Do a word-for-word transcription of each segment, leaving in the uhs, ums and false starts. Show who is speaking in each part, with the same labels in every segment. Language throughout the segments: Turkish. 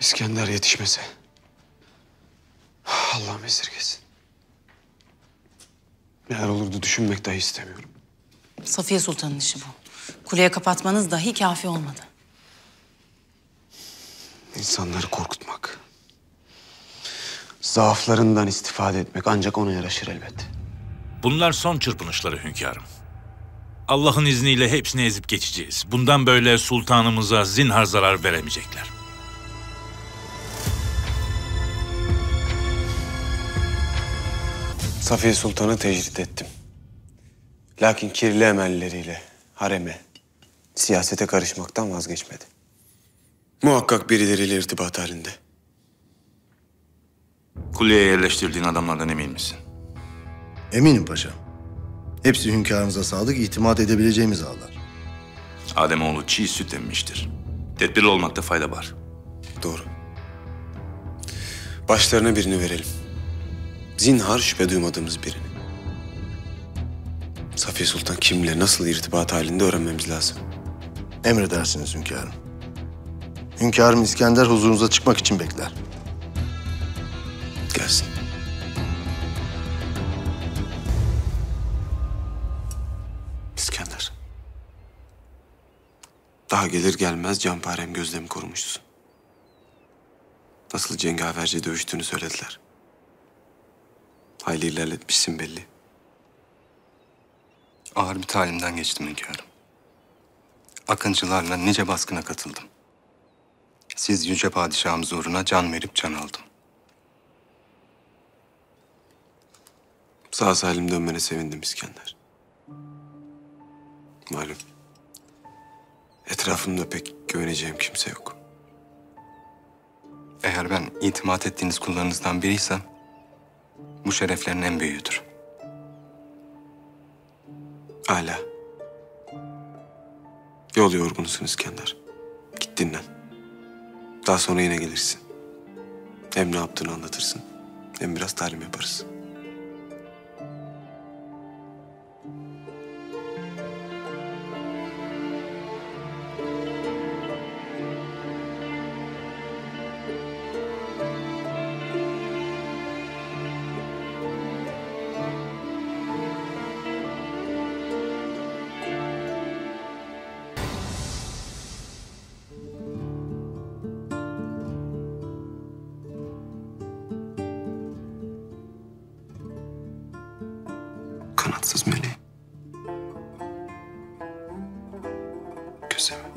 Speaker 1: İskender yetişmese. Allah'ım esirgesin. Neler olurdu düşünmek dahi istemiyorum.
Speaker 2: Safiye Sultan'ın işi bu. Kuleye kapatmanız dahi kafi olmadı.
Speaker 1: İnsanları korkutmak, zaaflarından istifade etmek ancak ona yaraşır elbet.
Speaker 3: Bunlar son çırpınışları hünkârım. Allah'ın izniyle hepsini ezip geçeceğiz. Bundan böyle sultanımıza zinhar zarar veremeyecekler.
Speaker 1: Safiye Sultan'ı tecrit ettim. Lakin kirli emelleriyle hareme, siyasete karışmaktan vazgeçmedi. Muhakkak birileriyle irtibat halinde.
Speaker 4: Kuleye yerleştirdiğin adamlardan emin misin?
Speaker 5: Eminim paşam. Hepsi hünkârımıza sadık, itimat edebileceğimiz ağlar.
Speaker 4: Ademoğlu çiğ süt emmiştir. Tedbirli olmakta fayda var.
Speaker 1: Doğru. Başlarına birini verelim. Zinhar şüphe duymadığımız birini. Safiye Sultan kimle nasıl irtibat halinde öğrenmemiz lazım.
Speaker 5: Emredersiniz hünkârım. Hünkârım İskender huzurunuza çıkmak için bekler.
Speaker 1: Gelsin. İskender. Daha gelir gelmez canparem gözlemi korumuşsun. Nasıl cengaverce dövüştüğünü söylediler. Hayli ilerletmişsin belli.
Speaker 6: Ağır bir talimden geçtim hünkârım. Akıncılarla nice baskına katıldım. Siz yüce padişahımız uğruna can verip can aldım.
Speaker 1: Sağ salim dönmene sevindim İskender. Malum. Etrafımda pek güveneceğim kimse yok.
Speaker 6: Eğer ben itimat ettiğiniz kullarınızdan biriysem, bu şereflerin en büyüğüdür.
Speaker 1: Âlâ. Yol yorgunusun İskender. Git dinlen. Daha sonra yine gelirsin. Hem ne yaptığını anlatırsın, hem biraz talim yaparız. Kanatsız meleğim. Gözemi.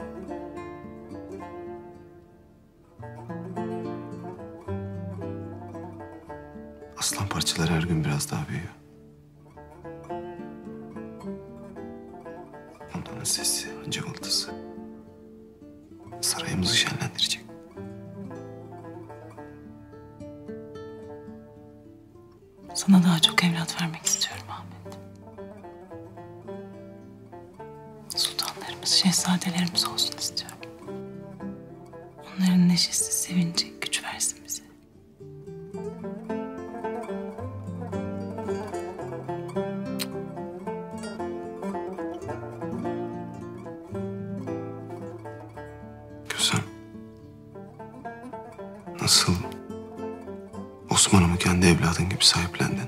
Speaker 1: Aslan parçaları her gün biraz daha büyüyor. Onların sesi, cıvıltısı sarayımızı şenlendirecek.
Speaker 2: Sana daha çok evlat vermek istiyorum Ahmet. Sultanlarımız, şehzadelerimiz olsun istiyorum. Onların neşesi, sevinci güç versin bize.
Speaker 1: Gözem. Nasıl Osman'ımı kendi evladın gibi sahiplendin.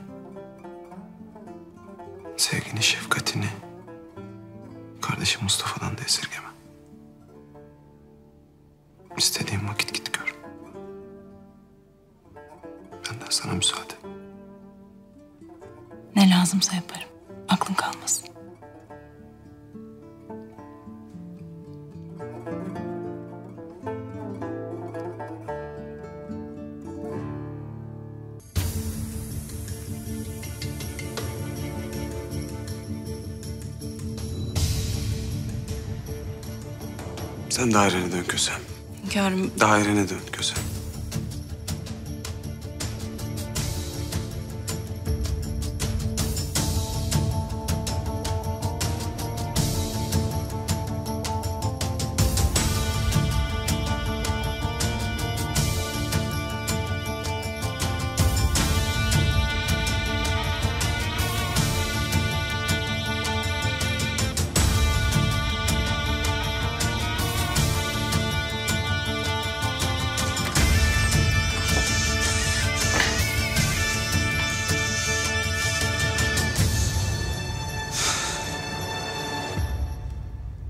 Speaker 1: Sevgini, şefkatini kardeşim Mustafa'dan da esirgeme. İstediğin vakit git gör. Benden sana müsaade.
Speaker 2: Ne lazımsa yaparım. Aklın kalmasın.
Speaker 1: Sen dairene dön Gözem.
Speaker 2: Hünkârım,
Speaker 1: Dairene dön Gözem.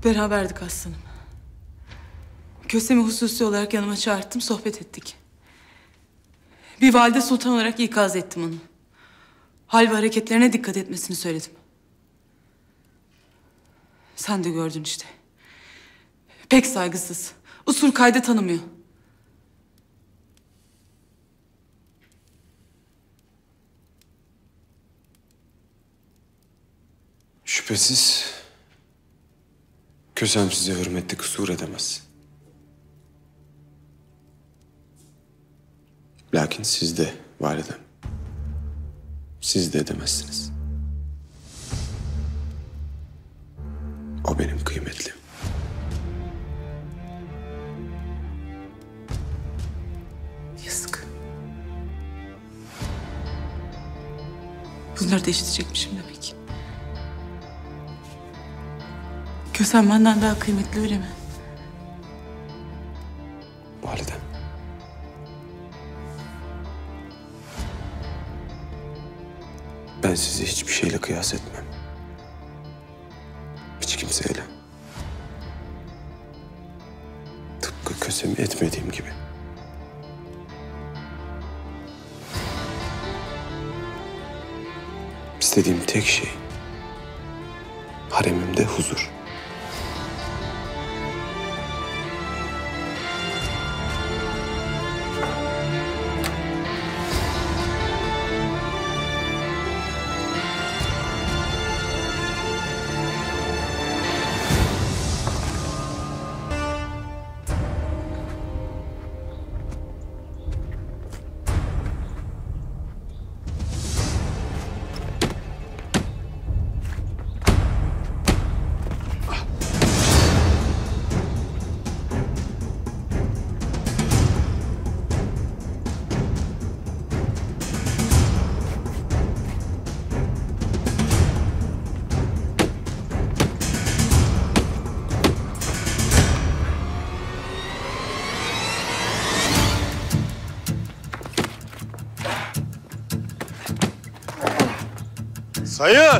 Speaker 2: Beraberdik aslanım. Kösem'i hususi olarak yanıma çağırttım, sohbet ettik. Bir valide sultan olarak ikaz ettim onu. Hal ve hareketlerine dikkat etmesini söyledim. Sen de gördün işte. Pek saygısız. Usul kaydı tanımıyor.
Speaker 1: Şüphesiz Kösem size hürmette kusur edemez. Lakin siz de validem, siz de edemezsiniz. O benim kıymetlim.
Speaker 2: Yazık. Bunları da işitecekmişim demek. Kösem benden daha kıymetli, öyle mi?
Speaker 1: Validem. Ben sizi hiçbir şeyle kıyas etmem. Hiç kimseyle. Tıpkı Kösem'i etmediğim gibi. İstediğim tek şey haremimde huzur.
Speaker 5: Sayı!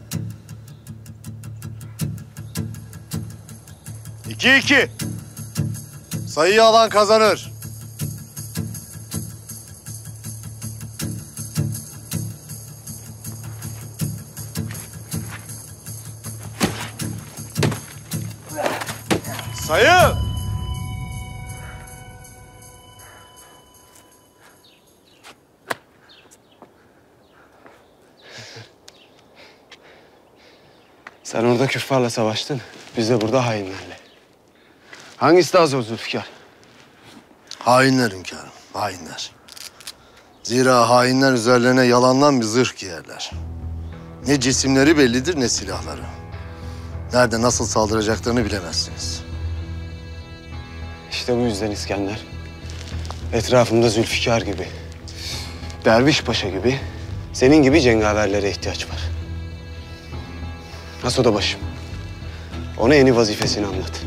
Speaker 5: İki iki. Sayıyı alan kazanır. Sayı!
Speaker 1: Sen orada küffarla savaştın, biz de burada hainlerle. Hangisi daha zor Zülfikar?
Speaker 5: Hainler hünkârım, hainler. Zira hainler üzerlerine yalandan bir zırh giyerler. Ne cisimleri bellidir ne silahları. Nerede nasıl saldıracaklarını bilemezsiniz.
Speaker 1: İşte bu yüzden İskender, etrafımda Zülfikar gibi, Derviş Paşa gibi, senin gibi cengaverlere ihtiyaç var. Has odabaşım, ona yeni vazifesini anlat.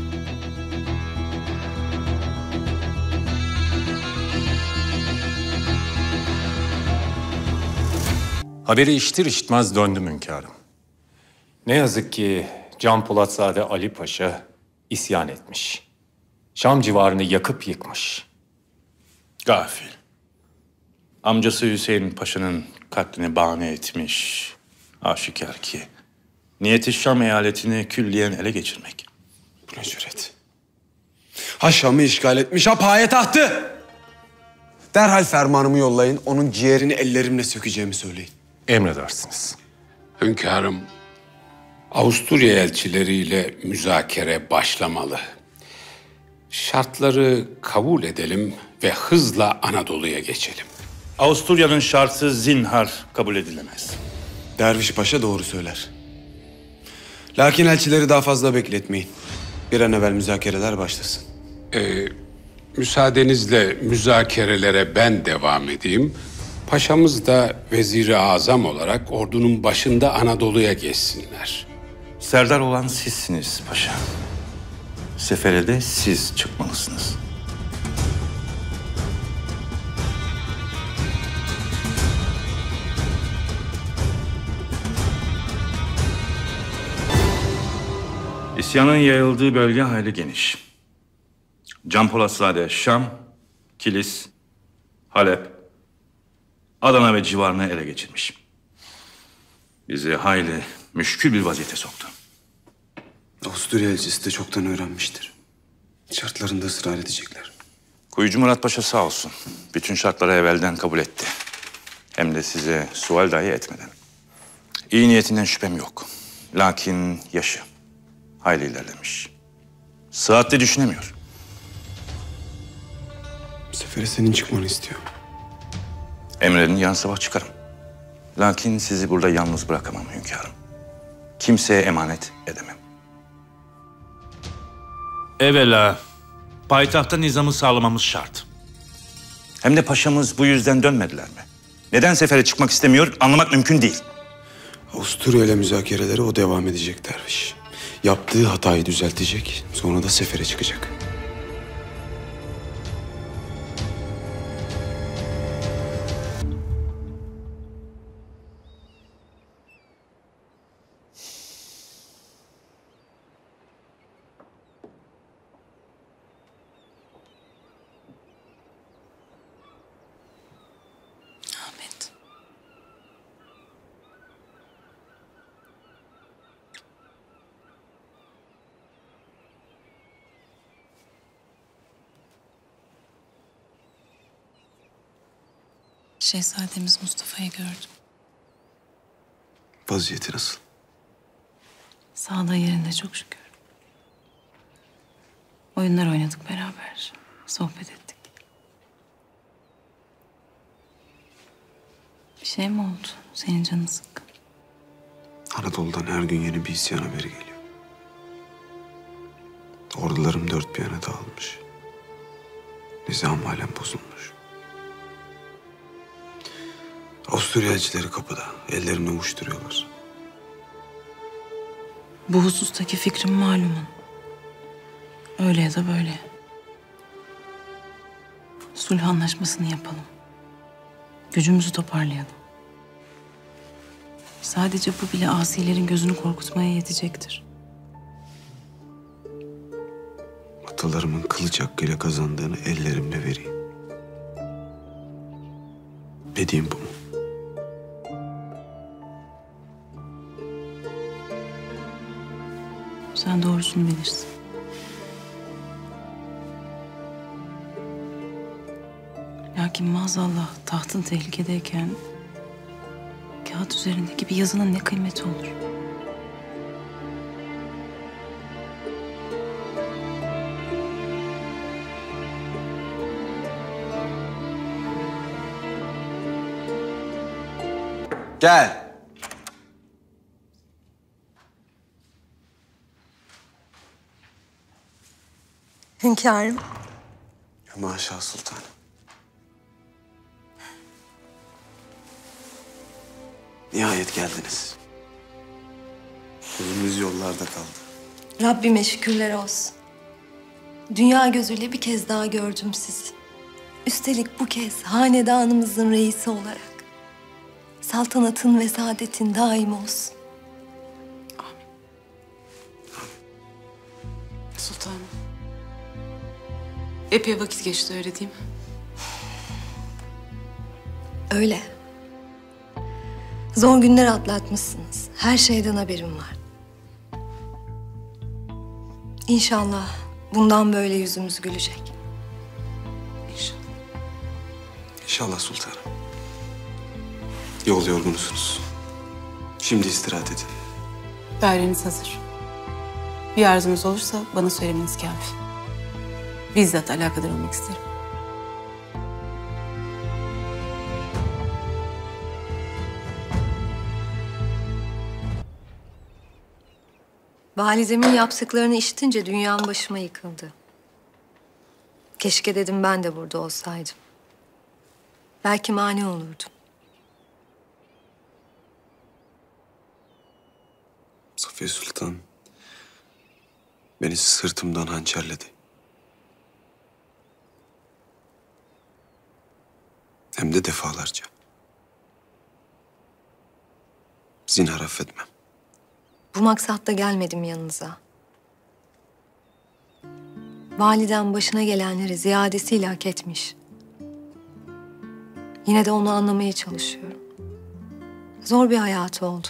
Speaker 7: Haberi işitir işitmez döndüm hünkârım. Ne yazık ki Can Polatzade Ali Paşa isyan etmiş. Şam civarını yakıp yıkmış.
Speaker 4: Gafil. Amcası Hüseyin Paşa'nın katlini bahane etmiş. Aşikar ki niyeti Şam eyaletini külliyen ele geçirmek.
Speaker 1: Bu ne cüret? Ha Şam'ı işgal etmiş, ha payitahtı! Derhal fermanımı yollayın, onun ciğerini ellerimle sökeceğimi söyleyin.
Speaker 7: Emredersiniz.
Speaker 8: Hünkârım, Avusturya elçileriyle müzakere başlamalı. Şartları kabul edelim ve hızla Anadolu'ya geçelim.
Speaker 4: Avusturya'nın şartı zinhar kabul edilemez.
Speaker 1: Derviş Paşa doğru söyler. Lakin elçileri daha fazla bekletmeyin. Bir an evvel müzakereler başlasın.
Speaker 8: Ee, müsaadenizle müzakerelere ben devam edeyim. Paşamız da vezir-i azam olarak ordunun başında Anadolu'ya geçsinler.
Speaker 4: Serdar olan sizsiniz paşa. Sefere de siz çıkmalısınız. İsyanın yayıldığı bölge hayli geniş. Can Polatzade, Şam, Kilis, Halep, Adana ve civarını ele geçirmiş. Bizi hayli müşkül bir vaziyete soktu.
Speaker 1: Avusturya elçisi de çoktan öğrenmiştir. Şartlarında ısrar edecekler.
Speaker 4: Kuyucu Murat Paşa sağ olsun. Bütün şartları evvelden kabul etti. Hem de size sual dahi etmeden. İyi niyetinden şüphem yok. Lakin yaşı hayli ilerlemiş. Sıhhatli düşünemiyor.
Speaker 1: Sefere senin çıkmanı istiyor.
Speaker 4: Emredin yarın sabah çıkarım. Lakin sizi burada yalnız bırakamam hünkârım. Kimseye emanet edemem.
Speaker 3: Evvela payitahta nizamı sağlamamız şart.
Speaker 4: Hem de paşamız bu yüzden dönmediler mi? Neden sefere çıkmak istemiyor anlamak mümkün değil.
Speaker 1: Avusturya ile müzakerelere o devam edecek derviş. Yaptığı hatayı düzeltecek, sonra da sefere çıkacak.
Speaker 2: Ahmet. Şehzademiz Mustafa'yı gördüm.
Speaker 1: Vaziyeti nasıl?
Speaker 2: Sağlığı yerinde çok şükür. Oyunlar oynadık beraber. Sohbet ettik. Bir şey mi oldu? Senin canın sıkkın.
Speaker 1: Anadolu'dan her gün yeni bir isyan haberi geliyor. Ordularım dört bir yana dağılmış. Nizam halen bozulmuş. Avusturya elçileri kapıda. Ellerini ovuşturuyorlar.
Speaker 2: Bu husustaki fikrim malumun. Öyle ya da böyle. Sulh anlaşmasını yapalım. Gücümüzü toparlayalım. Sadece bu bile asilerin gözünü korkutmaya yetecektir.
Speaker 1: Atalarımın kılıç hakkıyla kazandığını ellerimle vereyim. Dediğim bu mu?
Speaker 2: Sen doğrusunu bilirsin. Lakin maazallah tahtın tehlikedeyken kağıt üzerindeki bir yazının ne kıymeti olur?
Speaker 1: Gel.
Speaker 9: Hünkârım.
Speaker 1: Ya maşallah sultanım. Nihayet geldiniz. Gözümüz yollarda kaldı.
Speaker 9: Rabbime şükürler olsun. Dünya gözüyle bir kez daha gördüm sizi. Üstelik bu kez hanedanımızın reisi olarak. Saltanatın ve saadetin daim olsun.
Speaker 2: Sultanım. Epey vakit geçti öyle değil mi?
Speaker 9: Öyle. Zor günler atlatmışsınız. Her şeyden haberim var. İnşallah bundan böyle yüzümüz gülecek.
Speaker 2: İnşallah.
Speaker 1: İnşallah sultanım. Yol yorgunusunuz. Şimdi istirahat edin.
Speaker 2: Daireniz hazır. Bir arzunuz olursa bana söylemeniz kafi. Bizzat alakadar olmak isterim.
Speaker 9: Validemin yaptıklarını işitince dünyam başıma yıkıldı. Keşke dedim ben de burada olsaydım. Belki mani olurdum.
Speaker 1: Safiye Sultan beni sırtımdan hançerledi. Hem de defalarca. Zinhar affetmem.
Speaker 9: Bu maksatla gelmedim yanınıza. Validem başına gelenleri ziyadesiyle hak etmiş. Yine de onu anlamaya çalışıyorum. Zor bir hayatı oldu.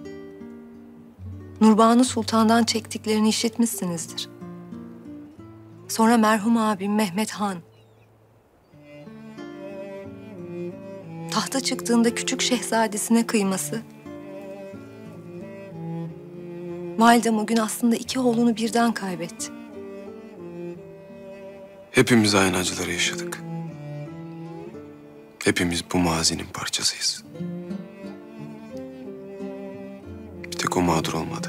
Speaker 9: Nurbanu Sultan'dan çektiklerini işitmişsinizdir. Sonra merhum abim Mehmet Han. Tahta çıktığında küçük şehzadesine kıyması. Validem o gün aslında iki oğlunu birden kaybetti.
Speaker 1: Hepimiz aynı acıları yaşadık. Hepimiz bu mazinin parçasıyız. Bir tek o mağdur olmadı.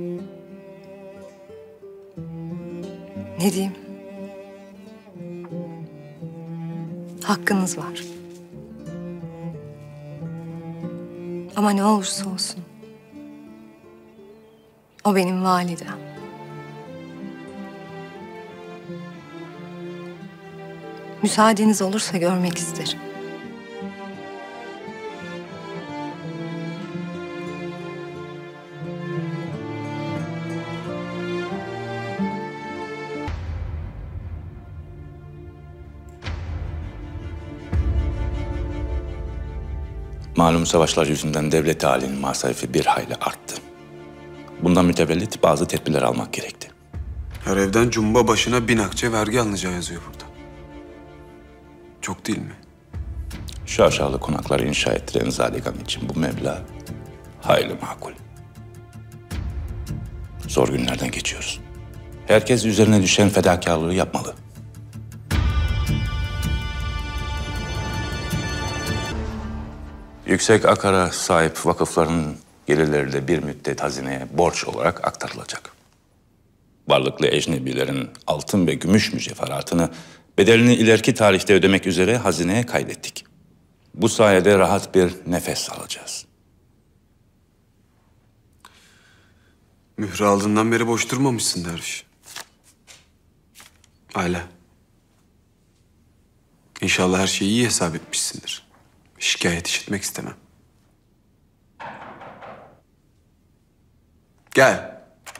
Speaker 9: Ne diyeyim? Hakkınız var. Ama ne olursa olsun, o benim validem. Müsaadeniz olursa görmek isterim.
Speaker 4: Malum savaşlar yüzünden devlet halinin masrafı bir hayli arttı. Bundan mütevellit bazı tedbirler almak gerekti.
Speaker 1: Her evden cumba başına bin akçe vergi alınacağı yazıyor burada. Çok değil mi?
Speaker 4: Şu aşağılı konakları inşa ettiren Zaligan için bu meblağ hayli makul. Zor günlerden geçiyoruz. Herkes üzerine düşen fedakarlığı yapmalı. Yüksek akara sahip vakıfların gelirleri de bir müddet hazineye borç olarak aktarılacak. Varlıklı ecnebilerin altın ve gümüş mücevheratını bedelini ileriki tarihte ödemek üzere hazineye kaydettik. Bu sayede rahat bir nefes alacağız.
Speaker 1: Mührü aldığından beri boş durmamışsın derviş. Hala. İnşallah her şeyi iyi hesap etmişsindir. Şikayet işitmek istemem. Gel.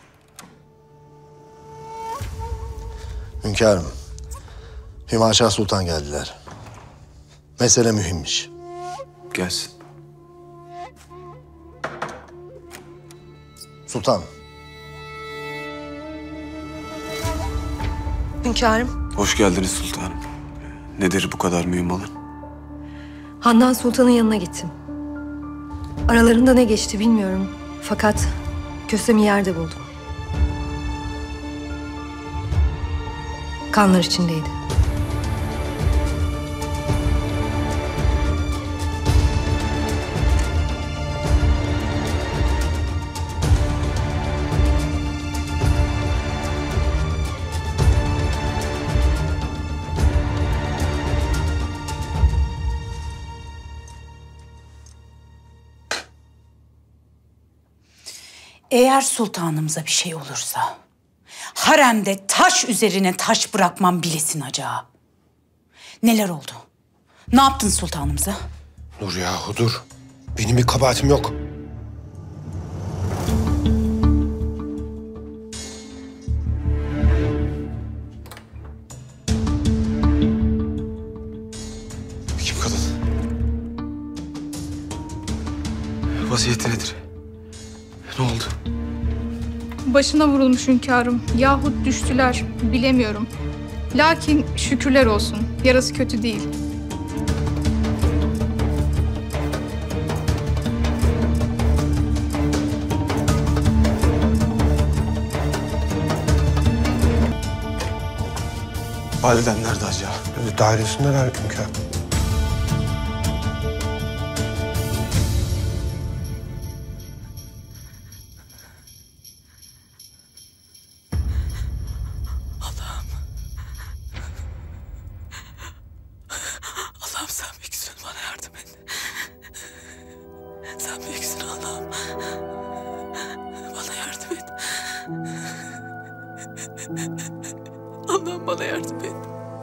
Speaker 5: Hünkârım, Hümaşa Sultan geldiler. Mesele mühimmiş.
Speaker 1: Gelsin.
Speaker 5: Sultan,
Speaker 9: Hünkârım,
Speaker 1: Hoş geldiniz sultanım. Nedir bu kadar mühim olan?
Speaker 9: Handan Sultan'ın yanına gittim. Aralarında ne geçti bilmiyorum. Fakat Kösem'i yerde buldum. Kanlar içindeydi.
Speaker 10: Eğer sultanımıza bir şey olursa, haremde taş üzerine taş bırakmam bilesin acağı. Neler oldu? Ne yaptın sultanımıza?
Speaker 11: Dur yahu dur. Benim bir kabahatim yok.
Speaker 1: Kim kadın? Vaziyeti nedir? Ne oldu?
Speaker 12: Başına vurulmuş hünkârım. Yahut düştüler. Bilemiyorum. Lakin şükürler olsun. Yarası kötü değil.
Speaker 1: Validen nerede acaba?
Speaker 11: Dairesindeler hünkârım.
Speaker 2: Allah'ım sen büyüksün, bana yardım et. Sen büyüksün Allah'ım. Bana yardım et. Allah'ım bana yardım et.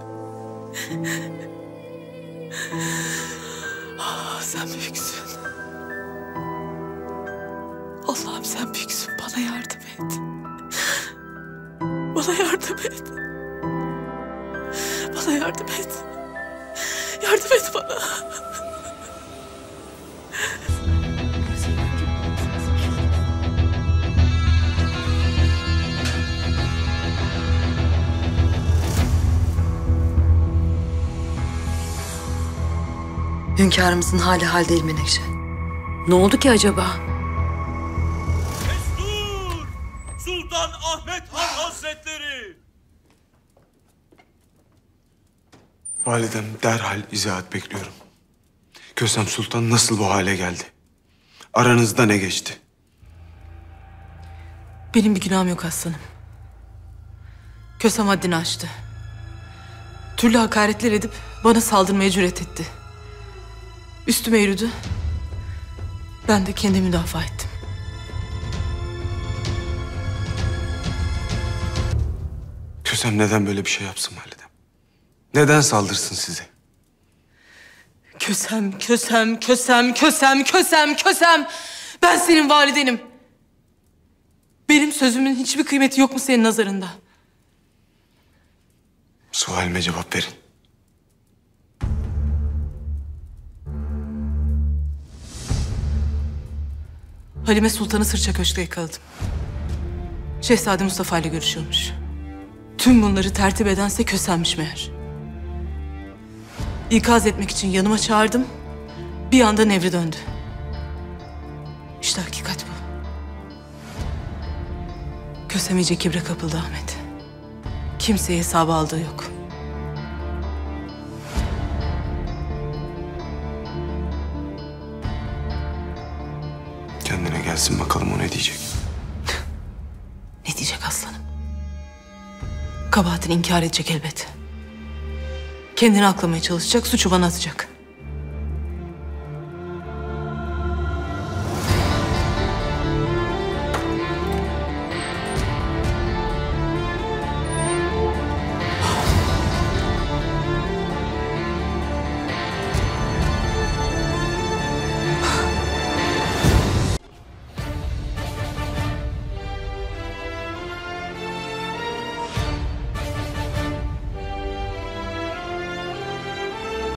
Speaker 2: Ah, sen büyüksün. Allah'ım sen büyüksün, bana yardım et. Bana yardım et. Bana yardım et. Yardım et bana.
Speaker 13: Hünkârımızın hali hal değil Menekşe. Ne oldu ki acaba?
Speaker 14: Destur! Sultan Ahmet Han Hazretleri!
Speaker 1: Validem, derhal izahat bekliyorum. Kösem Sultan nasıl bu hale geldi? Aranızda ne geçti?
Speaker 2: Benim bir günahım yok aslanım. Kösem haddini aştı. Türlü hakaretler edip bana saldırmaya cüret etti. Üstüme yürüdü. Ben de kendimi müdafaa ettim.
Speaker 1: Kösem neden böyle bir şey yapsın validem? Neden saldırsın size?
Speaker 2: Kösem, kösem, kösem, kösem, kösem, kösem. Ben senin validenim. Benim sözümün hiçbir kıymeti yok mu senin nazarında?
Speaker 1: Sualime cevap verin.
Speaker 2: Halime Sultan'ı Sırça Köşk'te yakaladım. Şehzade Mustafa ile görüşüyormuş. Tüm bunları tertip edense Kösem'miş meğer. İkaz etmek için yanıma çağırdım. Bir anda nevri döndü. İşte hakikat bu. Kösem iyice kibre kapıldı Ahmet. Kimseye hesabı aldığı yok.
Speaker 1: Kendine gelsin bakalım o ne diyecek.
Speaker 2: Ne diyecek aslanım? Kabahatini inkar edecek elbet. Kendini aklamaya çalışacak, suçu bana atacak.